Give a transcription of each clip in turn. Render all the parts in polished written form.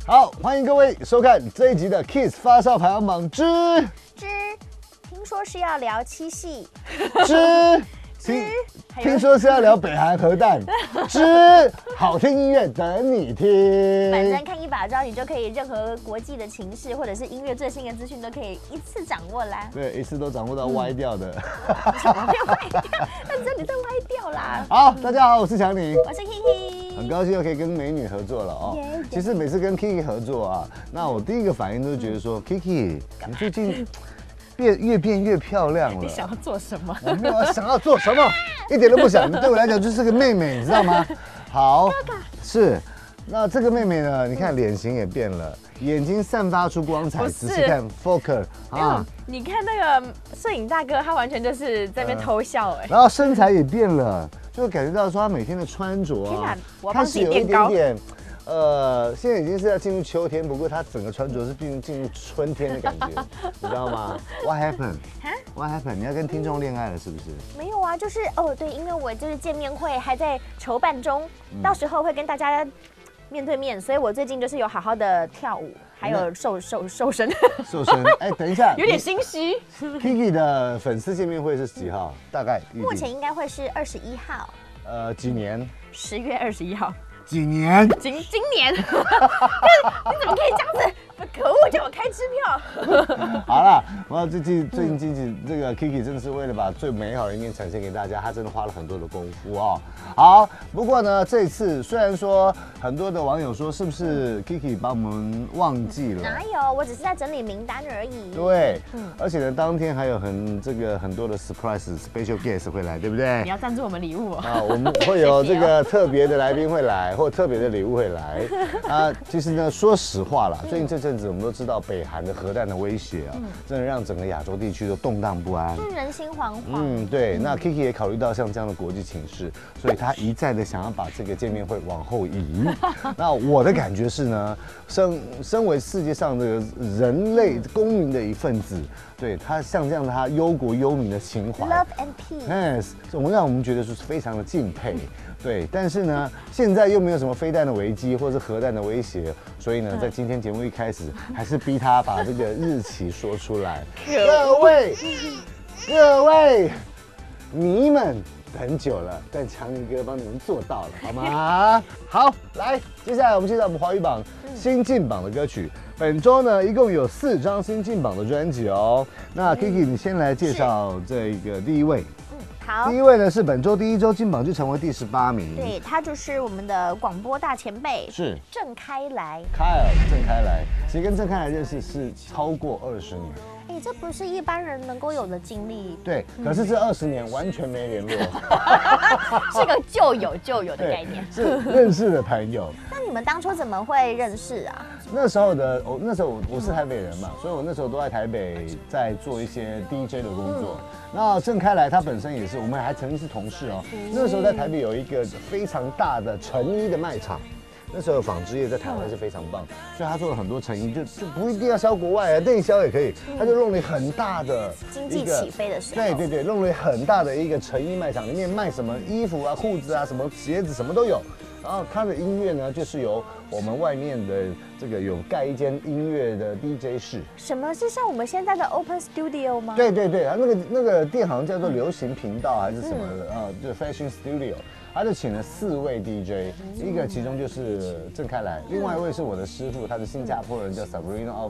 好，欢迎各位收看这一集的 Kiss 发烧排行榜之听说是要聊七夕听说是要聊北韩核弹好听音乐等你听。 反正看一把招，你就可以任何国际的情势或者是音乐最新的资讯都可以一次掌握啦。 对，一次都掌握到歪掉的。 怎么会歪掉？那这里在歪掉啦。 好，大家好，我是强宁， 我是 Kiki， 很高兴又可以跟美女合作了哦。其实每次跟 Kiki 合作啊，那我第一个反应都是觉得说，Kiki， 你最近越变越漂亮了。 你想要做什么？ 我没有想要做什么，一点都不想。对我来讲就是个妹妹，你知道吗？好，是。那这个妹妹呢？你看脸型也变了，眼睛散发出光彩，仔细看 focus 啊。你看那个摄影大哥，他完全就是在那边偷笑哎。 然后身材也变了，就会感觉到说他每天的穿着啊，开始有一点点。现在已经是要进入秋天，不过它整个穿着是进入春天的感觉，你知道吗 ？What happened？ What happened？ 你要跟听众恋爱了是不是？ 没有啊，就是对，因为我就是见面会还在筹办中，到时候会跟大家面对面，所以我最近就是有好好的跳舞，还有瘦身。瘦身？ 哎，等一下， 有点心虚。 Kiki 的粉丝见面会是几号？大概目前应该会是21号。 几年 ？10月21号。 几年？ 今年？你怎么可以这样子？可恶，叫我开支票。 好了，最近这个 Kiki 真的是为了把最美好的一面呈现给大家，他真的花了很多的功夫哦。好，不过呢，这一次虽然说很多的网友说是不是 Kiki 把我们忘记了？ 哪有？我只是在整理名单而已。 对，而且呢，当天还有很多的 surprise special guest 会来，对不对？ 你要赞助我们礼物啊，我们会有这个特别的来宾会来，或特别的礼物会来啊。其实呢，说实话啦，最近这阵子我们都知道北韩的核弹的威胁啊，真的让整个亚洲地区都动荡不安， 人心惶惶。 对。那 Kiki 也考虑到像这样的国际情势，所以他一再的想要把这个见面会往后移。那我的感觉是呢，身为世界上这个人类公民的一份子，对他像这样他忧国忧民的情怀 ，Love and Peace， 让我们觉得是非常的敬佩。对，但是呢，现在又没有什么飞弹的危机或是核弹的威胁，所以呢，在今天节目一开始，还是逼他把这个日期说出来。各位，迷们等久了，但强尼哥帮你们做到了，好吗？好，来，接下来我们介绍我们华语榜新进榜的歌曲。本周呢，一共有4张新进榜的专辑哦。那 Kiki， 你先来介绍这个第一位。 好， 第一位呢是本周第1周金榜就成为第18名， 对，他就是我们的广播大前辈， 是郑开来， 郑开来，其实跟郑开来认识是超过20年。 这不是一般人能够有的经历。 对，可是这20年完全没联络， 是个旧友的概念， 是认识的朋友。 那你们当初怎么会认识啊？ 那时候我是台北人嘛，所以我那时候都在台北在做一些 DJ 的工作。那郑开来他本身也是，我们还曾经是同事哦。那时候在台北有一个非常大的成衣的卖场。那时候纺织业在台湾是非常棒，所以他做了很多成衣，就不一定要销国外啊，内销也可以。他就弄了很大的经济起飞的时候， 对，弄了很大的一个成衣卖场，里面卖什么衣服啊、裤子啊、什么鞋子什么都有。然后他的音乐呢，就是由我们外面的这个有盖一间音乐的 DJ 室。 什么是像我们现在的 Open Studio 吗？ 对，那个店好像叫做流行频道还是什么的，就 Fashion Studio。他就请了4位 DJ， 一个其中就是郑开来，另外一位是我的师傅，他是新加坡人，叫 Sabrina of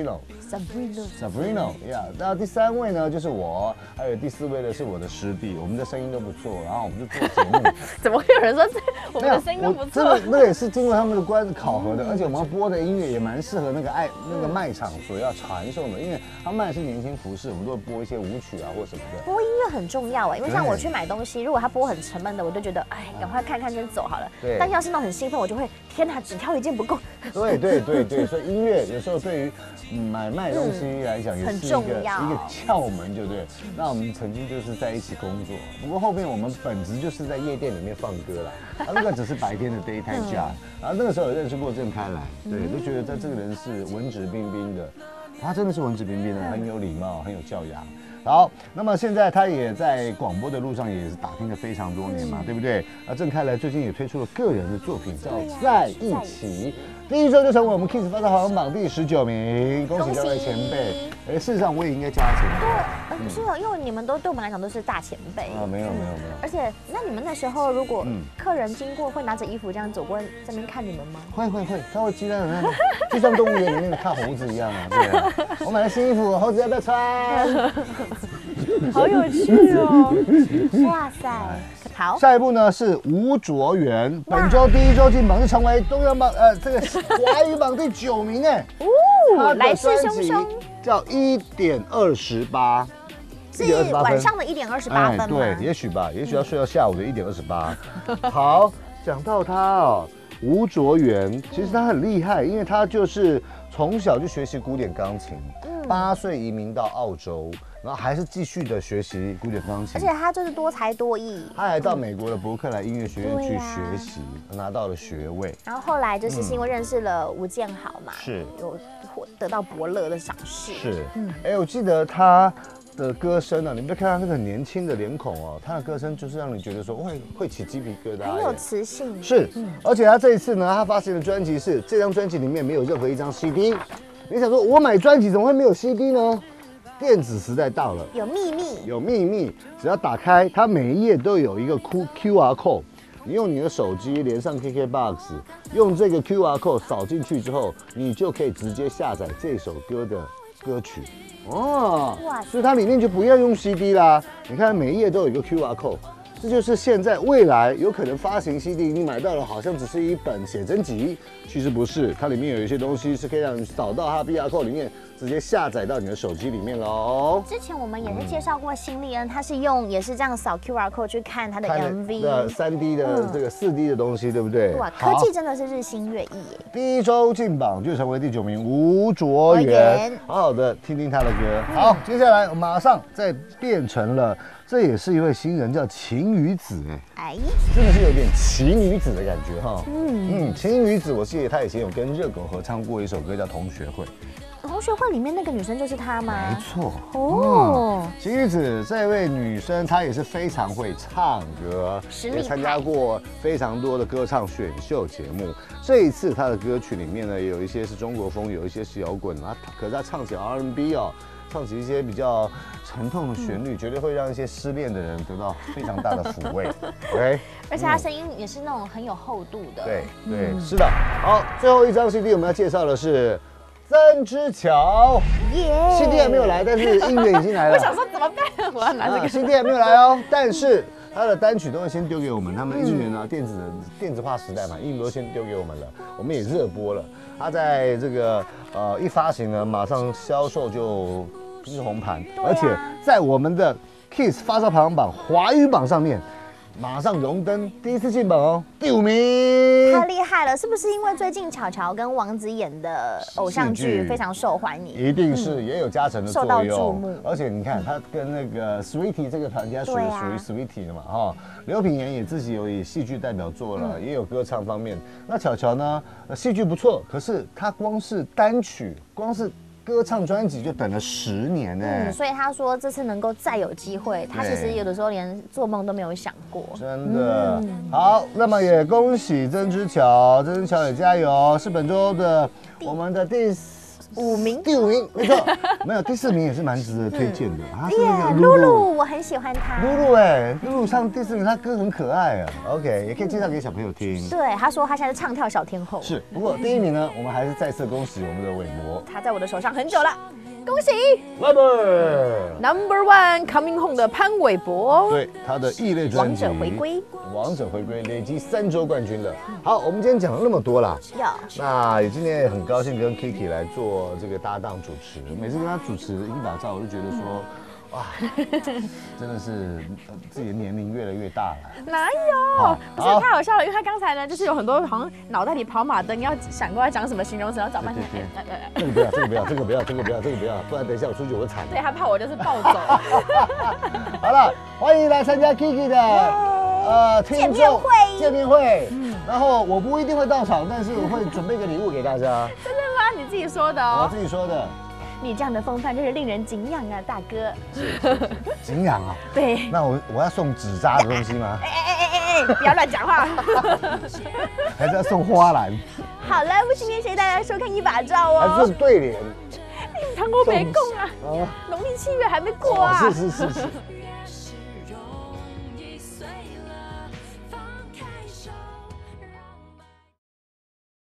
Sabrina， 呀。那第3位呢就是我，还有第4位呢是我的师弟，我们的声音都不错，然后我们就做节目。 怎么会有人说我们的声音都不错？ 真的，那个也是经过他们的考核的，而且我们播的音乐也蛮适合那个卖场所要传送的，因为他卖的是年轻服饰，我们都会播一些舞曲啊或什么的。 播音乐很重要因为像我去买东西，如果他播很沉闷的，我就觉得赶快看先走好了。 对。 但要是那种很兴奋，我就会天哪，只挑一件不够。 对，所以音乐有时候对于买卖东西来讲也是一个窍门，对不对？那我们曾经就是在一起工作，不过后面我们本职就是在夜店里面放歌啦，那个只是白天的 daytime job。然后那个时候有认识过郑开来，对，都觉得他这个人是文质彬彬的，他真的是文质彬彬的，很有礼貌，很有教养。好，那么现在他也在广播的路上也是打拼了非常多年嘛，对不对？郑开来最近也推出了个人的作品叫《在一起》。 第一周就成为我们 Kiss 发烧排行榜第19名，恭喜各位前辈。哎，事实上我也应该加前辈。 对，是哦，因为你们都对我们来讲都是大前辈。 啊，没有。 而且，那你们那时候如果客人经过，会拿着衣服这样走过这边看你们吗？ 会，他会期待的，就像动物园里面的看猴子一样啊。对啊，我买了新衣服，猴子要不要穿？ 好有趣哦！哇塞，好。 下一步呢是吴卓源，本周第一周进榜就成为东洋榜这个华语榜第9名哎。 哦，来势汹汹。 叫1.28， 是晚上的1.28分吗？ 对，也许吧，也许要睡到下午的1.28。好，讲到他哦，吴卓源，其实他很厉害，因为他就是从小就学习古典钢琴，8岁移民到澳洲。然后还是继续的学习古典钢琴， 而且他就是多才多艺。 他还到美国的伯克莱音乐学院去学习，拿到了学位。 然后后来就是因为认识了吴建豪嘛， 是有得到伯乐的赏识。 是，哎，我记得他的歌声啊，你别看他那个很年轻的脸孔哦，他的歌声就是让你觉得说会起鸡皮疙瘩， 很有磁性。 是，而且他这一次呢，他发行的专辑是这张专辑里面没有任何一张 CD。你想说，我买专辑怎么会没有 CD 呢？电子时代到了， 有秘密， 有秘密。只要打开，它每一页都有一个 QR code， 你用你的手机连上 KKBOX， 用这个 QR code 扫进去之后，你就可以直接下载这首歌的歌曲。哦，所以它里面就不要用 CD 啦。你看每一页都有一个 QR code。这就是现在未来有可能发行 CD， 你买到了好像只是一本写真集，其实不是，它里面有一些东西是可以让你扫到它 QR code 里面，直接下载到你的手机里面喽。 之前我们也是介绍过新丽恩，他是也是这样扫 QR code 去看他的 MV， 3D 的这个4D 的东西，对不对？ 哇，科技真的是日新月异耶。 第一周进榜就成为第9名，吴卓源，好好的听听他的歌。好，接下来马上再变成了。这也是一位新人，叫晴雨子，哎，真的是有点奇女子的感觉哈。晴雨子，我记得她以前有跟热狗合唱过一首歌，叫《同学会》。 同学会里面那个女生就是她吗？ 没错。哦，晴雨子这位女生，她也是非常会唱歌，也参加过非常多的歌唱选秀节目。这一次她的歌曲里面呢，有一些是中国风，有一些是摇滚啊，可是她唱起 R&B 哦。唱起一些比较沉痛的旋律，绝对会让一些失恋的人得到非常大的抚慰。OK， 而且他声音也是那种很有厚度的。 对，是的。好，最后一张 CD 我们要介绍的是曾之乔。CD 还没有来，但是音乐已经来了。 我想说怎么办？我要拿这个。 CD 还没有来哦，但是他的单曲都会先丢给我们，他们音源啊，电子化时代嘛，音乐都先丢给我们了，我们也热播了。他在这个一发行呢，马上销售就是红盘，而且在我们的 Kiss 发烧排行榜华语榜上面，马上荣登第一次进榜哦，第5名， 太厉害了！是不是因为最近巧巧跟王子演的偶像剧非常受欢迎？ 一定是也有加成的作用， 受到注目。 而且你看他跟那个 Sweetie 这个团家属于 Sweetie 的嘛，哈。刘品言也自己有以戏剧代表作了，也有歌唱方面。那巧巧呢，戏剧不错，可是他光是单曲，光是歌唱专辑就等了10年呢。 所以他说这次能够再有机会，他其实有的时候连做梦都没有想过。 真的。好，那么也恭喜曾之乔，曾之乔也加油，是本周的我们的第 5名， 第5名，没错，没有第4名也是蛮值得推荐的。他是那个露露，我很喜欢她。 露露唱第4名，她歌很可爱啊。OK， 也可以介绍给小朋友听。 对，他说他现在是唱跳小天后。 是，不过第1名呢，我们还是再次恭喜我们的韦伯， 他在我的手上很久了。恭喜 Number 1 Coming Home 的潘玮柏， 对他的异类专辑王者回归， 王者回归累积3周冠军了。好，我们今天讲了那么多啦，那今天也很高兴跟 Kiki 来做这个搭档主持，每次跟他主持一把照，我就觉得说。哇，真的是自己的年龄越来越大了。 哪有？不是太好笑了，因为他刚才呢，就是有很多好像脑袋里跑马灯，要想过要讲什么形容词，要找半天。 这个不要，这个不要，这个不要，这个不要，这个不要，不然等一下我出去我会惨。 对，他怕我就是暴走。 好了，欢迎来参加 Kiki 的听众见面会。然后我不一定会到场，但是我会准备个礼物给大家。 真的吗？你自己说的哦。 我自己说的。 你这样的风范真是令人敬仰啊，大哥。 敬仰啊？ 对。 那我要送纸扎的东西吗？ 不要乱讲话。 还是要送花篮？ 好了，我今天谢谢大家收看一把照哦。 还是对联， 唐国没空啊，农历7月还没过啊。 是。